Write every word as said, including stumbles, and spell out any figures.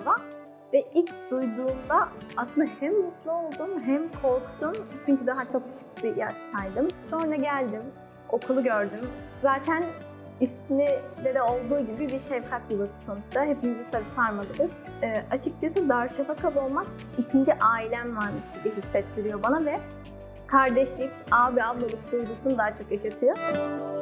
galiba. Ve ilk duyduğumda aslında hem mutlu oldum hem korktum. Çünkü daha çok küçük bir yaştaydım. Sonra geldim, okulu gördüm. Zaten isminde de olduğu gibi bir şefkat yuvası sonuçta. Hepimizi tabii sarmalıyız. E, açıkçası Darüşşafaka olmak ikinci ailem varmış gibi hissettiriyor bana ve kardeşlik, abi ablalık duygusunu daha çok yaşatıyor.